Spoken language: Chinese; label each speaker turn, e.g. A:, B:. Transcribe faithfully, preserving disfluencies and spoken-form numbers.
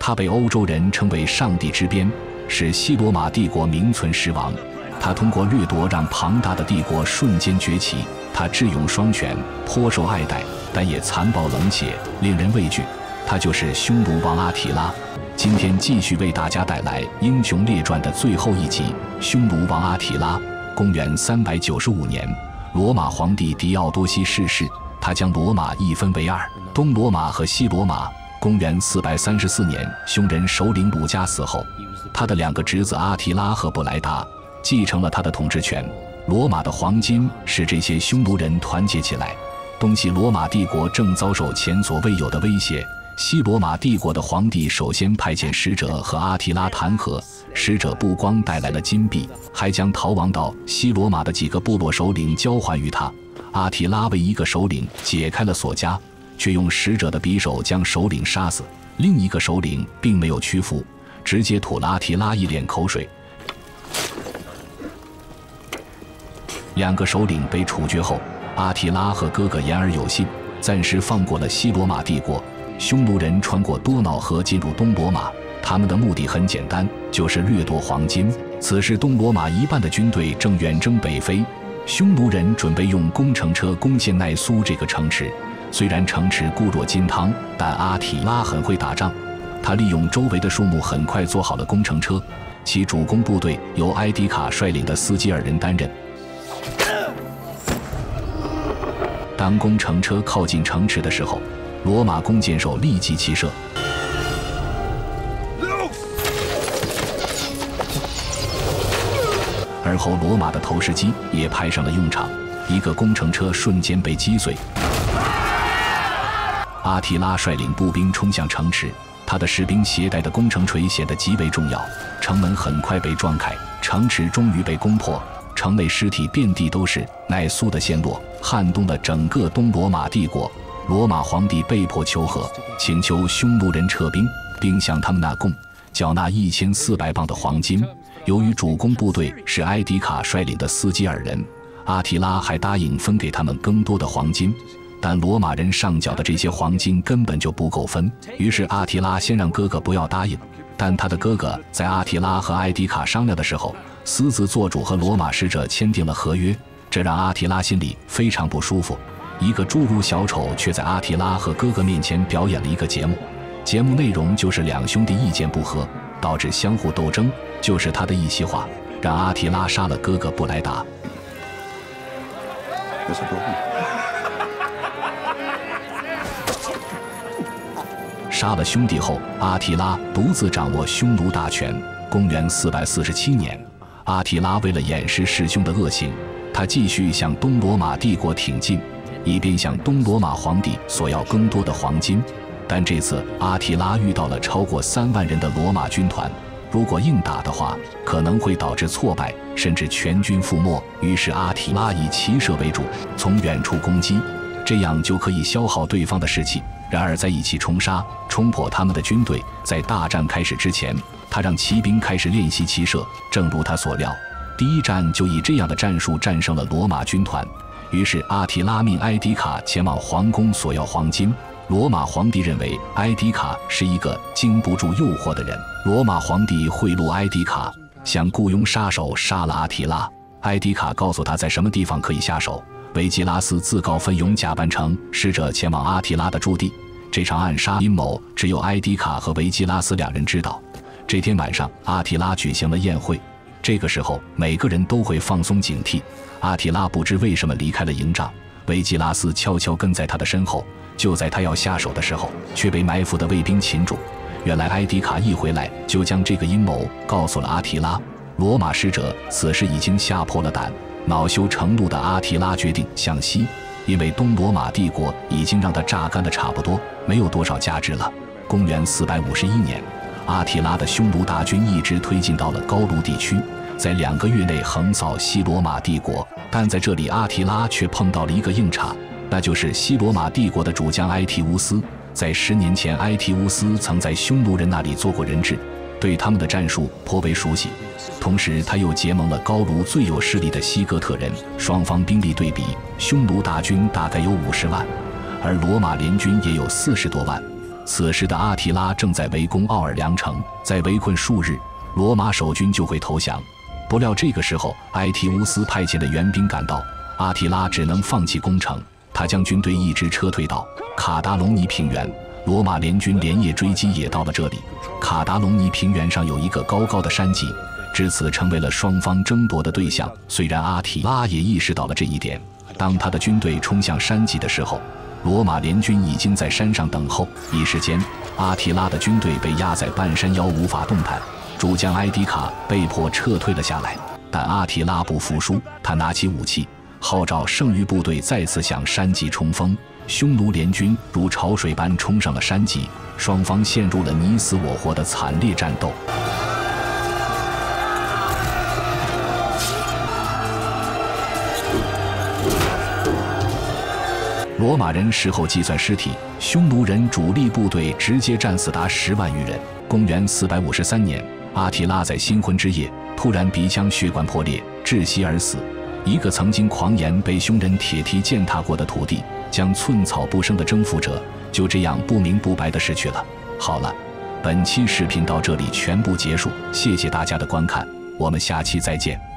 A: 他被欧洲人称为上帝之鞭，使西罗马帝国名存实亡。他通过掠夺让庞大的帝国瞬间崛起。他智勇双全，颇受爱戴，但也残暴冷血，令人畏惧。他就是匈奴王阿提拉。今天继续为大家带来《英雄列传》的最后一集《匈奴王阿提拉》。公元三百九十五年，罗马皇帝狄奥多西逝世，他将罗马一分为二，东罗马和西罗马。公元四百三十四年，匈人首领鲁加死后，他的两个侄子阿提拉和布莱达继承了他的统治权。罗马的黄金使这些匈奴人团结起来。东西罗马帝国正遭受前所未有的威胁。西罗马帝国的皇帝首先派遣使者和阿提拉谈和，使者不光带来了金币，还将逃亡到西罗马的几个部落首领交还于他。阿提拉为一个首领解开了锁枷，却用使者的匕首将首领杀死。另一个首领并没有屈服，直接吐了阿提拉一脸口水。两个首领被处决后，阿提拉和哥哥言而有信，暂时放过了西罗马帝国。匈奴人穿过多瑙河进入东罗马，他们的目的很简单，就是掠夺黄金。此时东罗马一半的军队正远征北非，匈奴人准备用工程车攻陷奈苏这个城池。虽然城池固若金汤，但阿提拉很会打仗，他利用周围的树木很快做好了工程车，其主攻部队由埃迪卡率领的斯基尔人担任。当工程车靠近城池的时候，罗马弓箭手立即齐射，而后罗马的投石机也派上了用场，一个工程车瞬间被击碎。阿提拉率领步兵冲向城池，他的士兵携带的工程锤显得极为重要，城门很快被撞开，城池终于被攻破。城内尸体遍地都是，奈苏的陷落撼动了整个东罗马帝国。罗马皇帝被迫求和，请求匈奴人撤兵，并向他们纳贡，缴纳一千四百磅的黄金。由于主攻部队是埃迪卡率领的斯基尔人，阿提拉还答应分给他们更多的黄金，但罗马人上缴的这些黄金根本就不够分。于是阿提拉先让哥哥不要答应，但他的哥哥在阿提拉和埃迪卡商量的时候，私自做主和罗马使者签订了合约，这让阿提拉心里非常不舒服。一个侏儒小丑却在阿提拉和哥哥面前表演了一个节目，节目内容就是两兄弟意见不合，导致相互斗争，就是他的一席话，让阿提拉杀了哥哥布莱达。杀了兄弟后，阿提拉独自掌握匈奴大权。公元四百四十七年，阿提拉为了掩饰弑兄的恶行，他继续向东罗马帝国挺进，以便向东罗马皇帝索要更多的黄金。但这次阿提拉遇到了超过三万人的罗马军团，如果硬打的话，可能会导致挫败，甚至全军覆没。于是阿提拉以骑射为主，从远处攻击，这样就可以消耗对方的士气。然而在一起冲杀，冲破他们的军队。在大战开始之前，他让骑兵开始练习骑射，正如他所料，第一战就以这样的战术战胜了罗马军团。于是阿提拉命埃迪卡前往皇宫索要黄金。罗马皇帝认为埃迪卡是一个经不住诱惑的人，罗马皇帝贿赂埃迪卡，想雇佣杀手杀了阿提拉。埃迪卡告诉他在什么地方可以下手，维基拉斯自告奋勇，假扮成使者前往阿提拉的驻地。这场暗杀阴谋只有埃迪卡和维基拉斯两人知道。这天晚上，阿提拉举行了宴会，这个时候每个人都会放松警惕。阿提拉不知为什么离开了营帐，维基拉斯悄悄跟在他的身后，就在他要下手的时候，却被埋伏的卫兵擒住。原来埃迪卡一回来就将这个阴谋告诉了阿提拉。罗马使者此时已经吓破了胆，恼羞成怒的阿提拉决定向西，因为东罗马帝国已经让他榨干的差不多，没有多少价值了。公元四百五十一年，阿提拉的匈奴大军一直推进到了高卢地区，在两个月内横扫西罗马帝国。但在这里阿提拉却碰到了一个硬茬，那就是西罗马帝国的主将埃提乌斯。在十年前，埃提乌斯曾在匈奴人那里做过人质，对他们的战术颇为熟悉。同时他又结盟了高卢最有势力的西哥特人，双方兵力对比，匈奴大军大概有五十万，而罗马联军也有四十多万。 此时的阿提拉正在围攻奥尔良城，在围困数日，罗马守军就会投降。不料这个时候，埃提乌斯派遣的援兵赶到，阿提拉只能放弃攻城，他将军队一直撤退到卡达隆尼平原。罗马联军连夜追击也到了这里。卡达隆尼平原上有一个高高的山脊，至此成为了双方争夺的对象。虽然阿提拉也意识到了这一点，当他的军队冲向山脊的时候，罗马联军已经在山上等候。一时间，阿提拉的军队被压在半山腰，无法动弹。主将埃迪卡被迫撤退了下来，但阿提拉不服输，他拿起武器，号召剩余部队再次向山脊冲锋。匈奴联军如潮水般冲上了山脊，双方陷入了你死我活的惨烈战斗。罗马人事后计算尸体，匈奴人主力部队直接战死达十万余人。公元四百五十三年，阿提拉在新婚之夜突然鼻腔血管破裂，窒息而死。一个曾经狂言被匈人铁蹄践踏过的土地，将寸草不生的征服者就这样不明不白地逝去了。好了，本期视频到这里全部结束，谢谢大家的观看，我们下期再见。